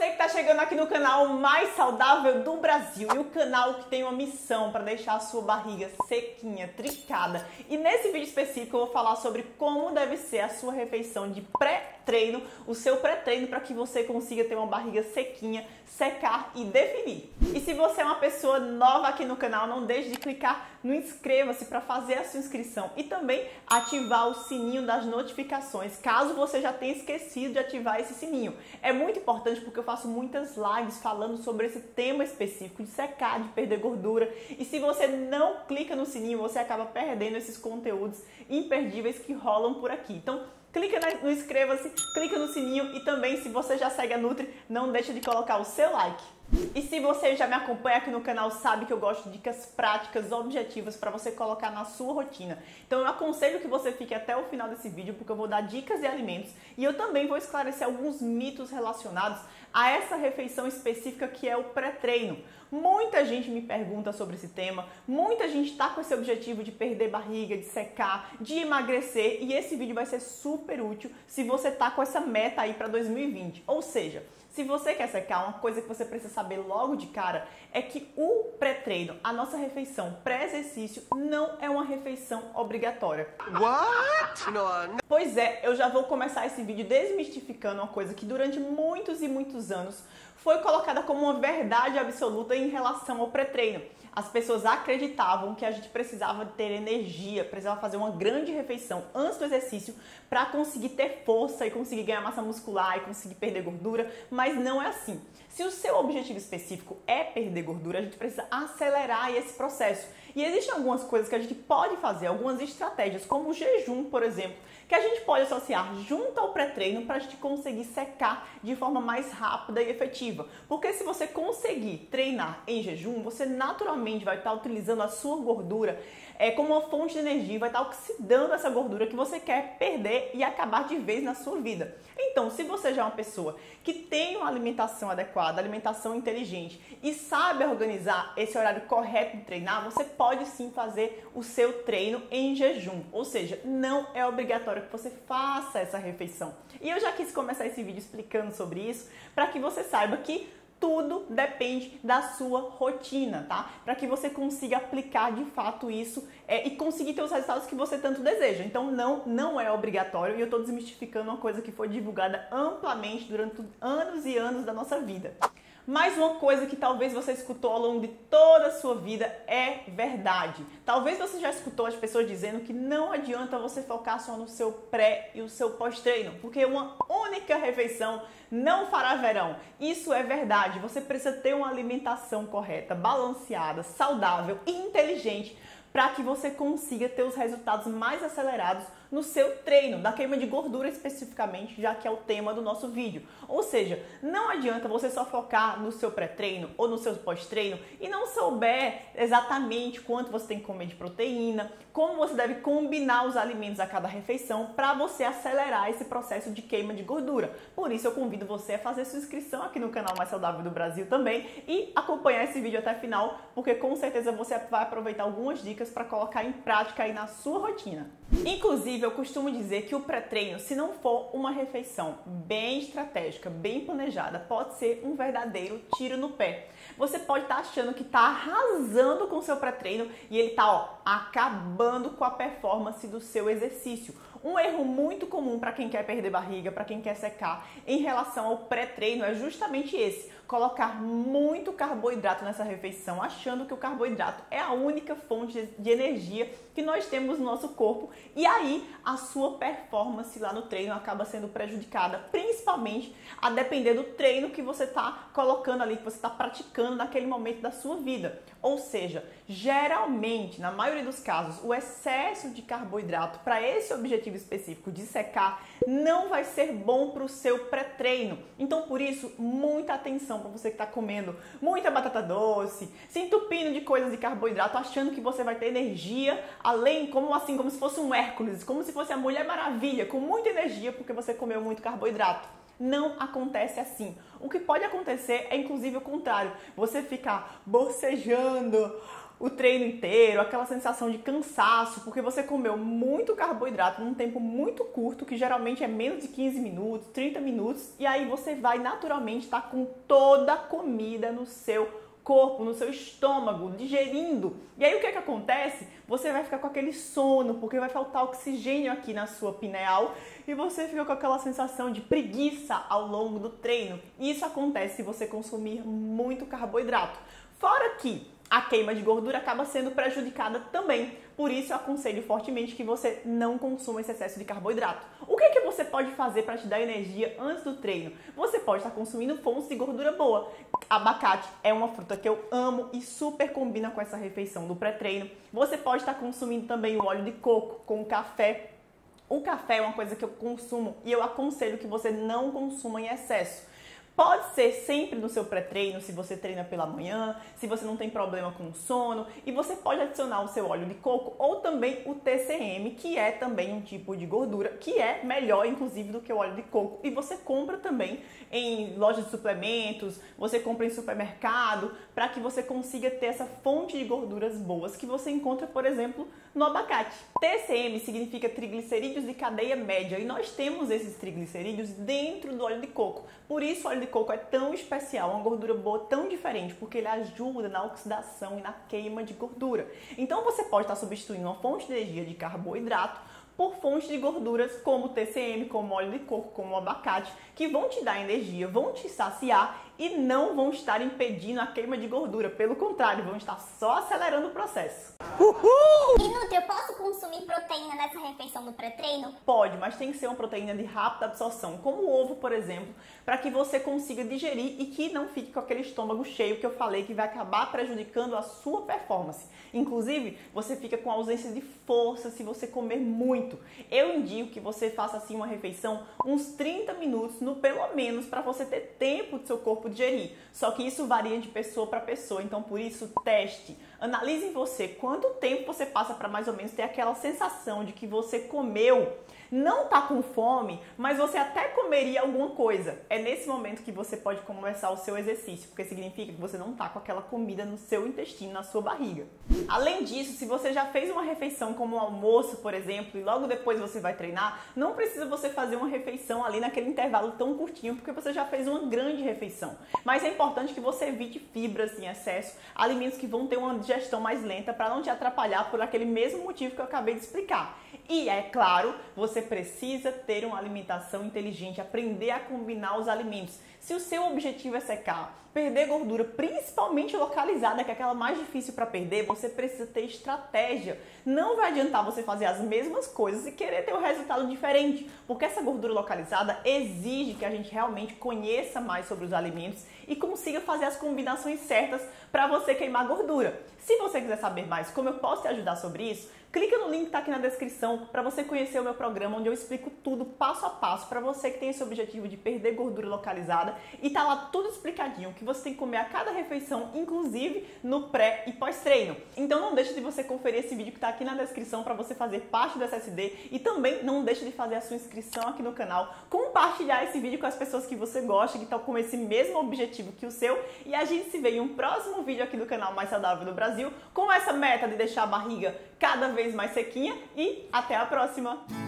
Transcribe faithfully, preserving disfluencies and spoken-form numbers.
você que está chegando aqui no canal mais saudável do Brasil e o canal que tem uma missão para deixar a sua barriga sequinha, trincada. E nesse vídeo específico eu vou falar sobre como deve ser a sua refeição de pré-treino, o seu pré-treino para que você consiga ter uma barriga sequinha, secar e definir. E se você é uma pessoa nova aqui no canal, não deixe de clicar no inscreva-se para fazer a sua inscrição e também ativar o sininho das notificações, caso você já tenha esquecido de ativar esse sininho. É muito importante porque eu faço muitas lives falando sobre esse tema específico de secar, de perder gordura. E se você não clica no sininho, você acaba perdendo esses conteúdos imperdíveis que rolam por aqui. Então, clica no inscreva-se, clica no sininho e também, se você já segue a Nutri, não deixa de colocar o seu like. E se você já me acompanha aqui no canal, sabe que eu gosto de dicas práticas, objetivas para você colocar na sua rotina. Então eu aconselho que você fique até o final desse vídeo, porque eu vou dar dicas e alimentos e eu também vou esclarecer alguns mitos relacionados a essa refeição específica que é o pré-treino. Muita gente me pergunta sobre esse tema, muita gente está com esse objetivo de perder barriga, de secar, de emagrecer, e esse vídeo vai ser super útil se você está com essa meta aí para dois mil e vinte. Ou seja, se você quer secar, uma coisa que você precisa saber logo de cara é que o pré-treino, a nossa refeição pré-exercício, não é uma refeição obrigatória. What? No. Pois é, eu já vou começar esse vídeo desmistificando uma coisa que durante muitos e muitos anos foi colocada como uma verdade absoluta em relação ao pré-treino. As pessoas acreditavam que a gente precisava ter energia, precisava fazer uma grande refeição antes do exercício para conseguir ter força e conseguir ganhar massa muscular e conseguir perder gordura, mas não é assim. Se o seu objetivo específico é perder gordura, a gente precisa acelerar esse processo. E existem algumas coisas que a gente pode fazer, algumas estratégias, como o jejum, por exemplo, que a gente pode associar junto ao pré-treino para a gente conseguir secar de forma mais rápida e efetiva. Porque se você conseguir treinar em jejum, você naturalmente vai estar utilizando a sua gordura é, como uma fonte de energia, vai estar oxidando essa gordura que você quer perder e acabar de vez na sua vida. Então, se você já é uma pessoa que tem uma alimentação adequada, alimentação inteligente e sabe organizar esse horário correto de treinar, você pode sim fazer o seu treino em jejum. Ou seja, não é obrigatório que você faça essa refeição. E eu já quis começar esse vídeo explicando sobre isso para que você saiba que tudo depende da sua rotina, tá? Para que você consiga aplicar de fato isso é, e conseguir ter os resultados que você tanto deseja. Então não, não é obrigatório e eu estou desmistificando uma coisa que foi divulgada amplamente durante anos e anos da nossa vida. Mas uma coisa que talvez você escutou ao longo de toda a sua vida é verdade. Talvez você já escutou as pessoas dizendo que não adianta você focar só no seu pré e o seu pós-treino, porque uma única refeição não fará verão. Isso é verdade. Você precisa ter uma alimentação correta, balanceada, saudável e inteligente para que você consiga ter os resultados mais acelerados no seu treino, da queima de gordura especificamente, já que é o tema do nosso vídeo. Ou seja, não adianta você só focar no seu pré-treino ou no seu pós-treino e não souber exatamente quanto você tem que comer de proteína, como você deve combinar os alimentos a cada refeição para você acelerar esse processo de queima de gordura. Por isso eu convido você a fazer sua inscrição aqui no canal Mais Saudável do Brasil também e acompanhar esse vídeo até o final, porque com certeza você vai aproveitar algumas dicas para colocar em prática aí na sua rotina. Inclusive, eu costumo dizer que o pré-treino, se não for uma refeição bem estratégica, bem planejada, pode ser um verdadeiro tiro no pé. Você pode estar achando que está arrasando com o seu pré-treino e ele está ó, acabando com a performance do seu exercício. Um erro muito comum para quem quer perder barriga, para quem quer secar, em relação ao pré-treino é justamente esse: colocar muito carboidrato nessa refeição, achando que o carboidrato é a única fonte de energia que nós temos no nosso corpo, e aí a sua performance lá no treino acaba sendo prejudicada, principalmente a depender do treino que você está colocando ali, que você está praticando naquele momento da sua vida. Ou seja, geralmente, na maioria dos casos, o excesso de carboidrato para esse objetivo específico de secar não vai ser bom para o seu pré-treino. Então, por isso, muita atenção para você que está comendo muita batata doce, se entupindo de coisas de carboidrato, achando que você vai ter energia, além, como assim, como se fosse um Hércules, como se fosse a Mulher Maravilha, com muita energia porque você comeu muito carboidrato. Não acontece assim. O que pode acontecer é, inclusive, o contrário. Você ficar bocejando, o treino inteiro, aquela sensação de cansaço, porque você comeu muito carboidrato num tempo muito curto, que geralmente é menos de quinze minutos, trinta minutos, e aí você vai naturalmente estar com toda a comida no seu corpo, no seu estômago, digerindo. E aí o que é que acontece? Você vai ficar com aquele sono, porque vai faltar oxigênio aqui na sua pineal e você fica com aquela sensação de preguiça ao longo do treino. E isso acontece se você consumir muito carboidrato. Fora que a queima de gordura acaba sendo prejudicada também. Por isso eu aconselho fortemente que você não consuma esse excesso de carboidrato. O que é que você pode fazer para te dar energia antes do treino? Você pode estar consumindo fontes de gordura boa. Abacate é uma fruta que eu amo e super combina com essa refeição do pré-treino. Você pode estar consumindo também o óleo de coco com café. O café é uma coisa que eu consumo e eu aconselho que você não consuma em excesso. Pode ser sempre no seu pré-treino, se você treina pela manhã, se você não tem problema com sono, e você pode adicionar o seu óleo de coco ou também o T C M, que é também um tipo de gordura, que é melhor inclusive do que o óleo de coco. E você compra também em lojas de suplementos, você compra em supermercado, para que você consiga ter essa fonte de gorduras boas que você encontra, por exemplo, no abacate. T C M significa triglicerídeos de cadeia média, e nós temos esses triglicerídeos dentro do óleo de coco. Por isso o óleo de coco é tão especial, uma gordura boa tão diferente, porque ele ajuda na oxidação e na queima de gordura. Então você pode estar substituindo uma fonte de energia de carboidrato por fontes de gorduras como o T C M, como óleo de coco, como o abacate, que vão te dar energia, vão te saciar e não vão estar impedindo a queima de gordura. Pelo contrário, vão estar só acelerando o processo. Uhul! E Nutri, eu posso consumir proteína nessa refeição do pré-treino? Pode, mas tem que ser uma proteína de rápida absorção, como o ovo, por exemplo, para que você consiga digerir e que não fique com aquele estômago cheio que eu falei que vai acabar prejudicando a sua performance. Inclusive, você fica com ausência de força se você comer muito. Eu indico que você faça assim uma refeição uns trinta minutos, no pelo menos, para você ter tempo do seu corpo digerir. Só que isso varia de pessoa para pessoa, então por isso teste. Analise em você quanto tempo você passa para mais ou menos ter aquela sensação de que você comeu, não tá com fome, mas você até comeria alguma coisa. É nesse momento que você pode começar o seu exercício, porque significa que você não tá com aquela comida no seu intestino, na sua barriga. Além disso, se você já fez uma refeição como um almoço, por exemplo, e logo depois você vai treinar, não precisa você fazer uma refeição ali naquele intervalo tão curtinho, porque você já fez uma grande refeição. Mas é importante que você evite fibras em excesso, alimentos que vão ter uma digestão mais lenta para não te atrapalhar por aquele mesmo motivo que eu acabei de explicar. E é claro, você precisa ter uma alimentação inteligente, aprender a combinar os alimentos. Se o seu objetivo é secar, perder gordura, principalmente localizada, que é aquela mais difícil para perder, você precisa ter estratégia. Não vai adiantar você fazer as mesmas coisas e querer ter um resultado diferente, porque essa gordura localizada exige que a gente realmente conheça mais sobre os alimentos e consiga fazer as combinações certas para você queimar gordura. Se você quiser saber mais como eu posso te ajudar sobre isso, clica no link que está aqui na descrição para você conhecer o meu programa, onde eu explico tudo passo a passo para você que tem esse objetivo de perder gordura localizada, e tá lá tudo explicadinho, o que você tem que comer a cada refeição, inclusive no pré e pós-treino. Então não deixe de você conferir esse vídeo que está aqui na descrição para você fazer parte do S S D, e também não deixe de fazer a sua inscrição aqui no canal, compartilhar esse vídeo com as pessoas que você gosta, que estão com esse mesmo objetivo que o seu, e a gente se vê em um próximo vídeo aqui do canal Mais Saudável do Brasil, com essa meta de deixar a barriga cada vez mais sequinha, e até a próxima!